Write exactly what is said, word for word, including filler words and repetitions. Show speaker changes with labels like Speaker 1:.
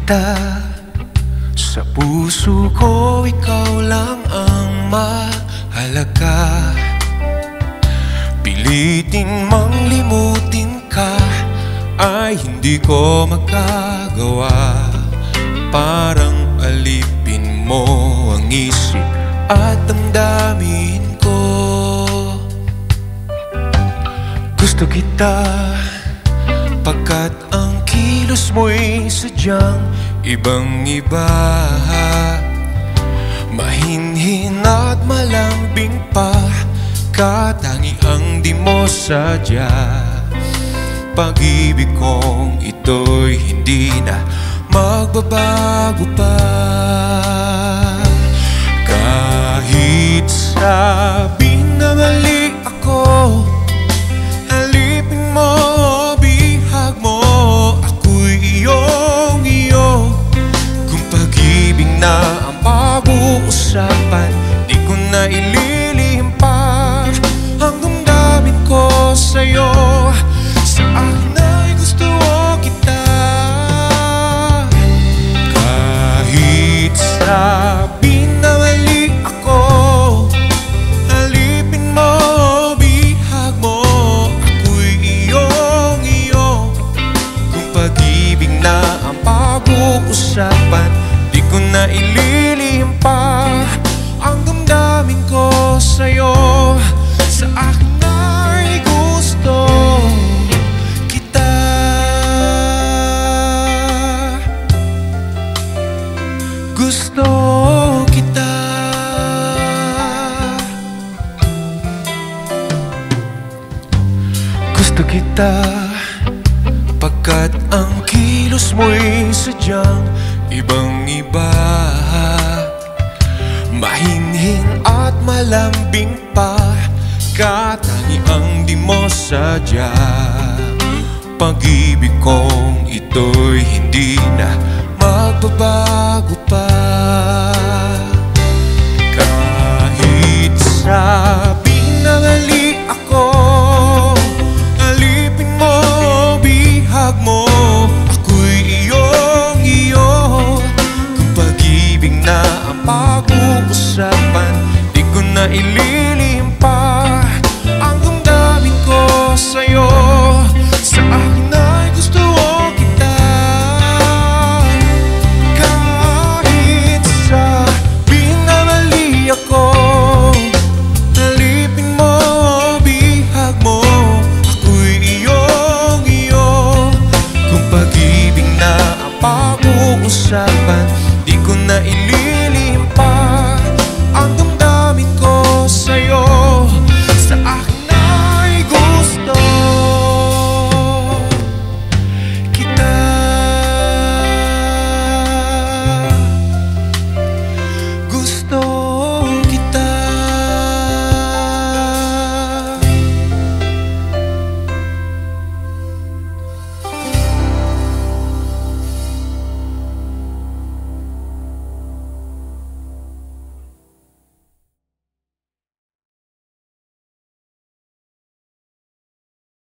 Speaker 1: kita. Sa puso ko, ikaw lang ang mahalaga. Pilitin mang limutin ka ay hindi ko magagawa. Parang alipin mo ang isip at damdamin ko. Gusto kita pagkat ang kilos mo'y sadyang ibang-iba. Mahinhin at malambing pa, katangi ang di mo sadya. Pag-ibig kong ito'y hindi na magbabago pa. Kahit sabing na mali ako, alipin mo, bihag mo, ako'y iyong iyo. Kung pag-ibig na ang pag-uusapan, di ko na ililihim pa ang damdamin ko sa'yo. Sa akin ay gusto kita. Kahit sabi na mali ako, alipin mo, bihag mo, ako'y iyong iyo. Kung pag-ibig na ang pag-uusapan, di ko na ililihim pa ang damdamin ko sa'yo. Sa akin ay gusto kita. Gusto kita. Gusto kita pagkat ang kilos mo'y sadyang ibang-iba. Mahinhin at malambing pa, katangi ang di mo sadya. Pag-ibig kong ito'y hindi na magbabago pa. Kahit sabi na mali ako, alipin mo, bihag mo, ako'y iyong iyo. Kung pag-ibig na ang pag-uusapan, di ko na ililihim pa ang damdamin ko sa'yo. Sa akin ay gusto kita. Kahit sabihin na mali ako, alipin mo, bihag mo, ako'y iyong iyo. Kung pag-ibig na ang pag-uusapan,